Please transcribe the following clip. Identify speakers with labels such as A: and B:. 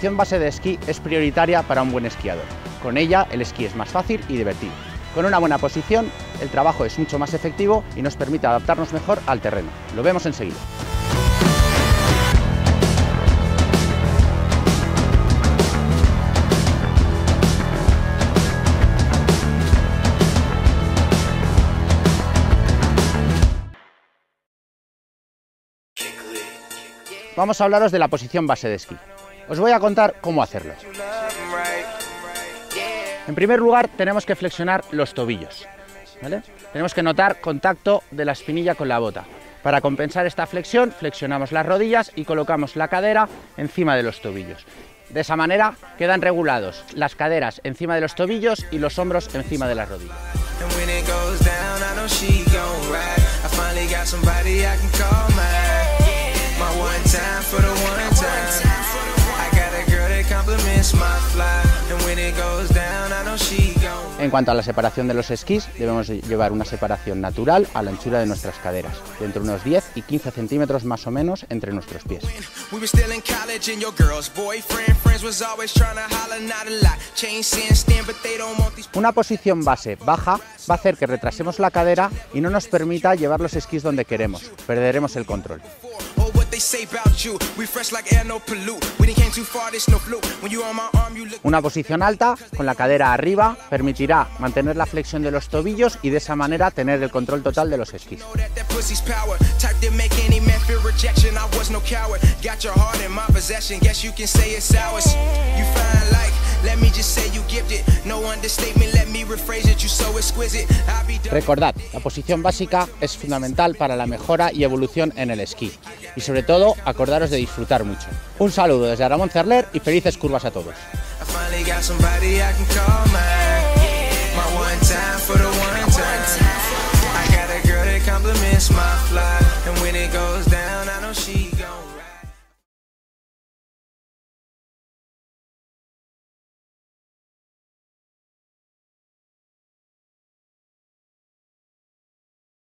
A: posición base de esquí es prioritaria para un buen esquiador. Con ella el esquí es más fácil y divertido. Con una buena posición el trabajo es mucho más efectivo y nos permite adaptarnos mejor al terreno. Lo vemos enseguida. Vamos a hablaros de la posición base de esquí. Os voy a contar cómo hacerlo. En primer lugar, tenemos que flexionar los tobillos, ¿vale? Tenemos que notar contacto de la espinilla con la bota. Para compensar esta flexión, flexionamos las rodillas y colocamos la cadera encima de los tobillos. De esa manera quedan regulados las caderas encima de los tobillos y los hombros encima de las rodillas. En cuanto a la separación de los esquís, debemos llevar una separación natural a la anchura de nuestras caderas, de entre unos 10 y 15 centímetros más o menos entre nuestros pies. Una posición base baja va a hacer que retrasemos la cadera y no nos permita llevar los esquís donde queremos, perderemos el control. Una posición alta, con la cadera arriba, permitirá mantener la flexión de los tobillos y de esa manera tener el control total de los esquís. Recordad, la posición básica es fundamental para la mejora y evolución en el esquí. Y sobre todo, acordaros de disfrutar mucho. Un saludo desde Ramón Cerler y felices curvas a todos.